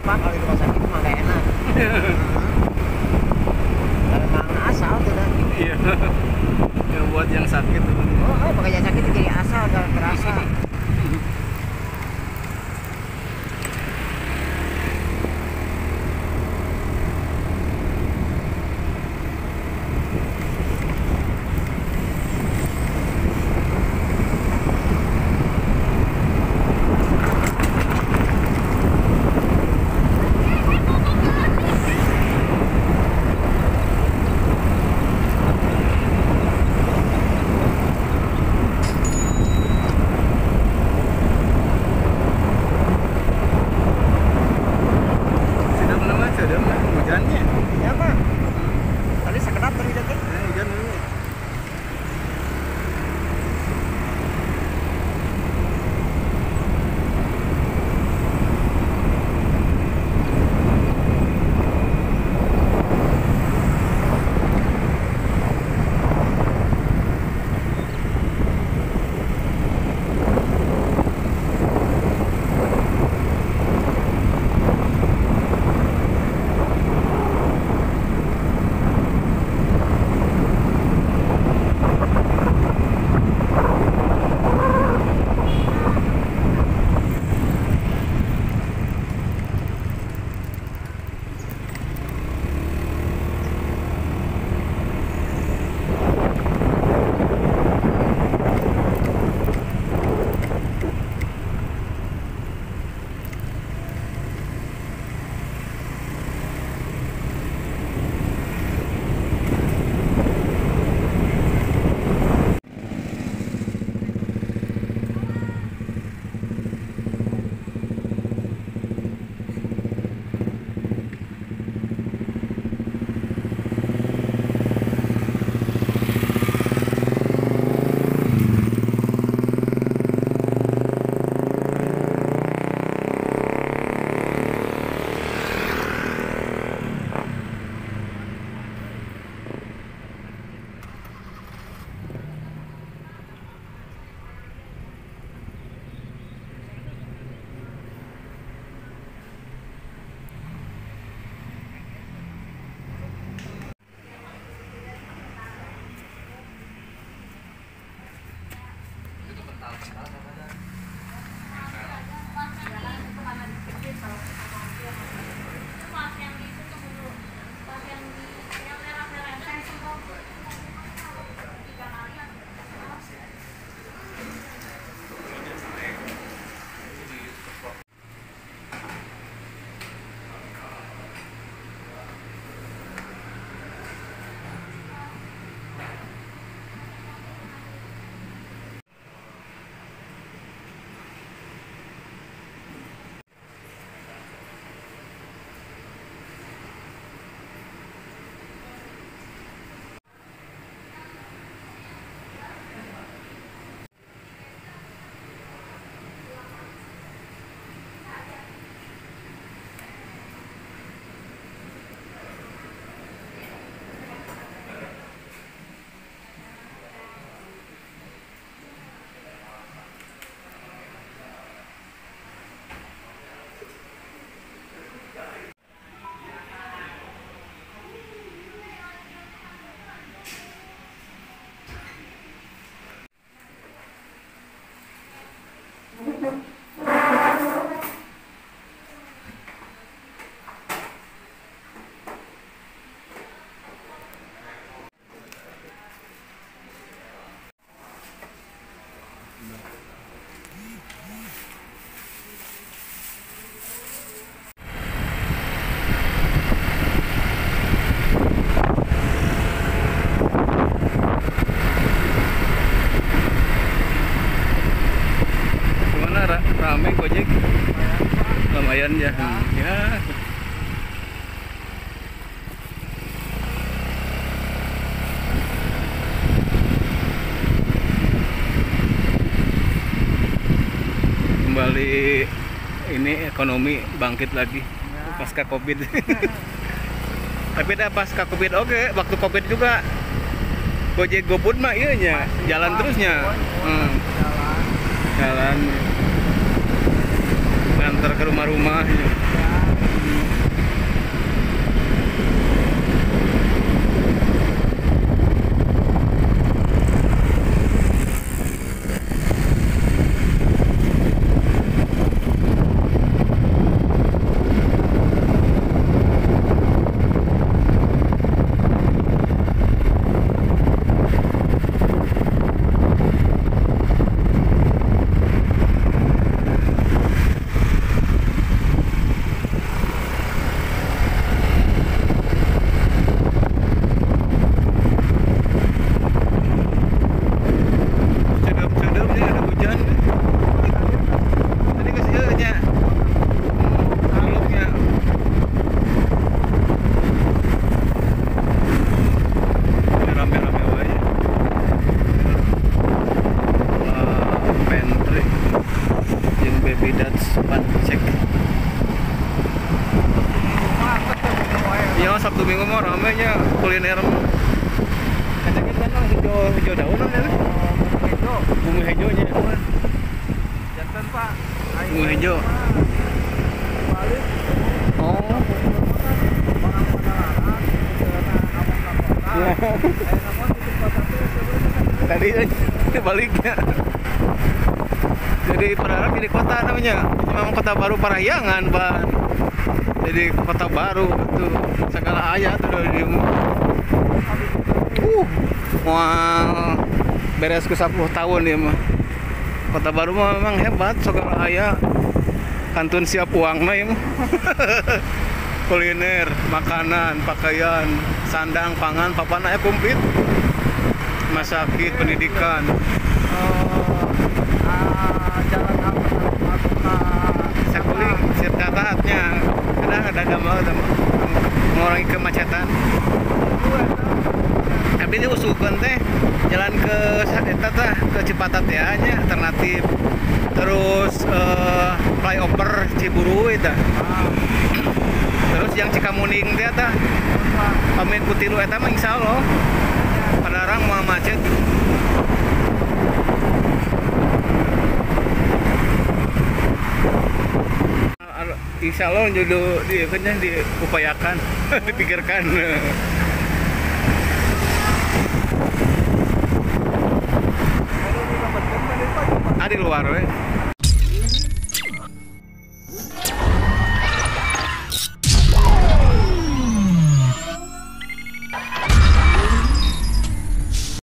apa kalau di rumah sakit mah nggak enak. Kalau emang asal tuh dah. Iya. Yang buat yang sakit tuh. Oh, pakai yang sakit jadi asal gak terasa. Ya mah. Tadi sekedap tadi detik. Hujan dulu. Rame Gojek, lumayan ya. Ya. Kembali ini ekonomi bangkit lagi pasca Covid. Tapi dah pasca Covid oke, waktu Covid juga Gojek GoFood mah iya nya, jalan terusnya. Jalan ngantar ke rumah-rumah. kuliner kacang kan hijau daunan ya. Itu Bumbu hijaunya. jantan Pak. Bumbu hijau. Balik. Oh. Orang Padalarang, Iya. Tadi baliknya. Jadi Padalarang jadi kota namanya. Memang kota baru Parahyangan, Pak. Jadi kota baru tuh segala ayat tuh dari wah beres ke 10 tahun ya mah. Kota baru mah memang hebat segala ayat. Kantun siap uang mah ya mah. Kuliner, makanan, pakaian, sandang, pangan, papan aya komplit. Rumah sakit, pendidikan. Jalan apa? Sakuling, sirkataatnya. Ada gambar sama mengurangi kemacetan. Tapi ini usulkan teh jalan ke eta tah ke Cipatat ya nya alternatif. Terus flyover Ciburu eta. Terus yang Cikamuning teh tah pamit kutilu eta mah insyaallah Padalarang moal macet. Insya Allah jodoh diupayakan, dipikirkan. Di luar we.